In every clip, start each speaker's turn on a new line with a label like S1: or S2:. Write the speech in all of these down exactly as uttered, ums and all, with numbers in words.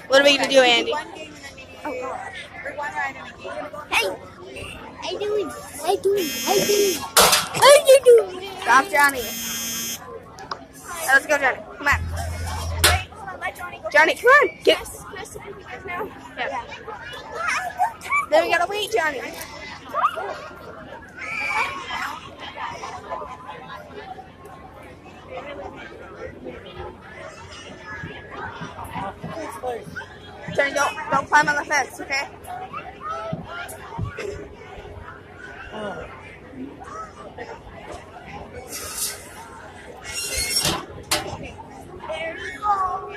S1: What are we gonna do, Andy?
S2: One game and then maybe oh gosh. Or one ride and a game.
S3: Hey! I do it. I do it. I do it. I do it.
S1: Stop, Johnny. Let's go, Johnny. Come on.
S2: Wait, hold on, let Johnny go.
S1: Johnny, come on. Get.
S2: Can I sit with you guys now?
S1: Yeah. Then we gotta wait, Johnny. Johnny, don't don't climb on the fence, okay?
S2: There you go.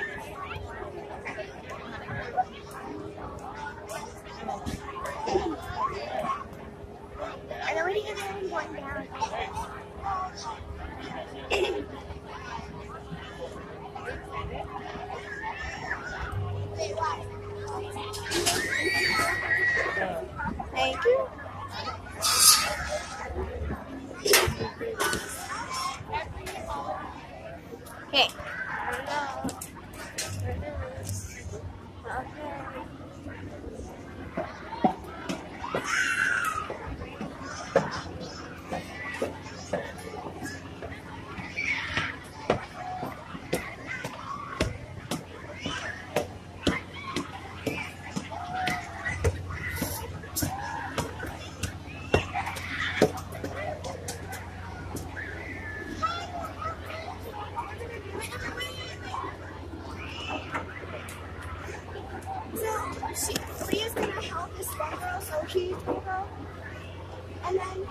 S3: And then we need to get one down.
S1: Thank you. Okay.
S3: So, she, Leah's gonna help this one girl, so she's gonna go. And then,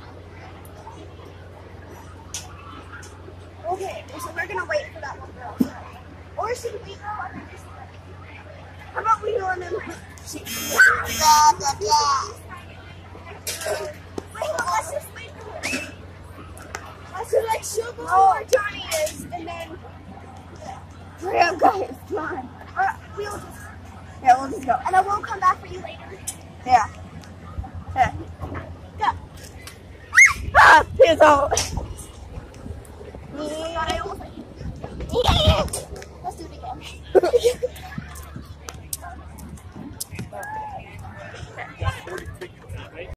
S3: okay, so we're gonna wait for that one girl. So. Or should we go and then just, how about we go and then, she, blah, blah, blah. Wait, well, let's just wait for her. Let's just, like, she'll go
S1: Oh.
S3: where Johnny is, and then,
S1: Hurry up, guys. Come on.
S3: or we'll just,
S1: Yeah, we'll just go.
S3: and then we'll come back for you later.
S1: Yeah. Yeah.
S3: Go.
S1: Ah, it's all.